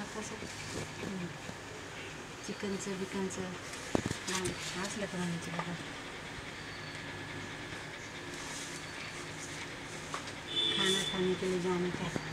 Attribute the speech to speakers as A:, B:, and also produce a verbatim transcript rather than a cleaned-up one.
A: कसं चिकनचं बिकनचं असलं का म्हणायचं बघा. खाना खाने के लिए जाने का